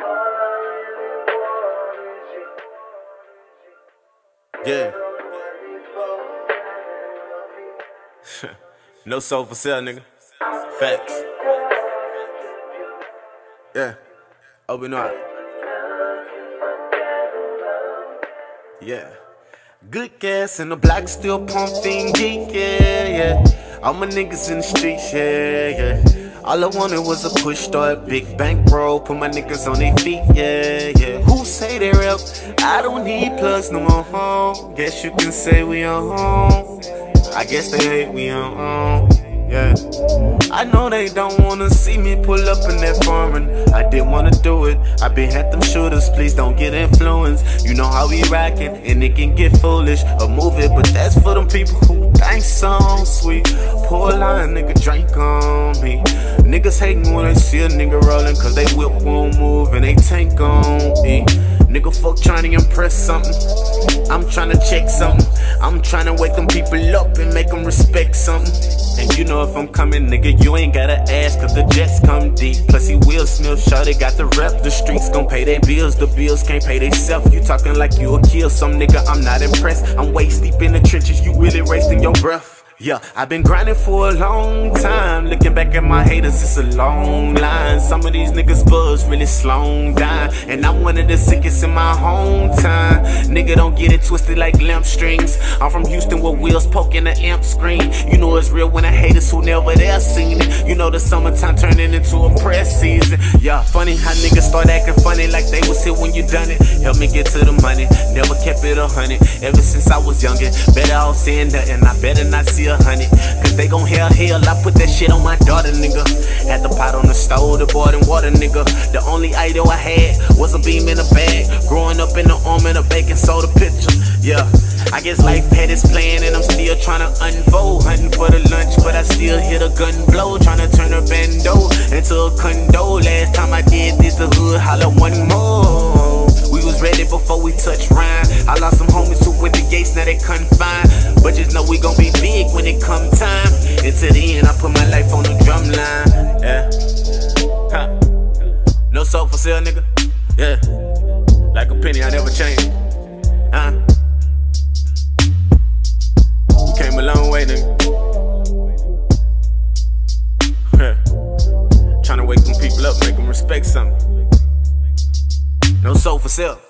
Yeah. No soul for sale, nigga. Facts. Yeah. Open up. Yeah. Good gas in the block, still pumping geek, yeah. All my niggas in the streets, yeah. All I wanted was a push start, big bankroll, put my niggas on their feet, yeah. Who say they rap? I don't need plugs no more. Guess you can say we on home. I guess they hate we on home, yeah. I know they don't wanna see me pull up in that foreign. I didn't wanna do it. I been had them shooters, please don't get influenced. You know how we rockin', and it can get foolish or move it, but that's for them people who think so sweet. Pour a line, nigga, drink on me. Niggas hatin' when they see a nigga rollin', cause they whip won't move and they tank on me. Nigga fuck trying to impress something. I'm trying to check something. I'm trying to wake them people up and make them respect something. And you know if I'm coming, nigga, you ain't gotta ask, cause the jets come deep. Plus he Will Smith, shawty got the rep. The streets gon' pay their bills, the bills can't pay they self. You talking like you a kill some nigga, I'm not impressed. I'm waist deep in the trenches, you really wasting your breath. Yeah, I've been grinding for a long time. Looking back at my haters, it's a long line. Some of these niggas buzz really slow down, and I'm one of the sickest in my hometown. Nigga, don't get it twisted like lamp strings. I'm from Houston where wheels poking the amp screen. You know it's real when the haters who never there seen it. You know the summertime turning into a press season. Yeah, funny how niggas start acting funny like they was here when you done it. Help me get to the money, never kept it 100. Ever since I was younger, better off saying nothing, I better not see 100, cause they gon' hell, I put that shit on my daughter, nigga. Had the pot on the stove, the boiling water, nigga. The only idol I had was a beam in a bag. Growing up in the arm in a baking soda picture, yeah. I guess life had its plan and I'm still trying to unfold. Hunting for the lunch, but I still hear the gun blow. Trying to turn a bando into a condo. Last time I did this, the hood holla one more. We was ready before we touched Ryan. I lost some homies who went to Gates, now they confined. But just know we gon' be big when it come time. And to the end, I put my life on the drum line, yeah. No soul for sale, nigga, yeah. Like a penny, I never change, We came a long way, nigga. Tryna wake them people up, make them respect something. No soul for sale.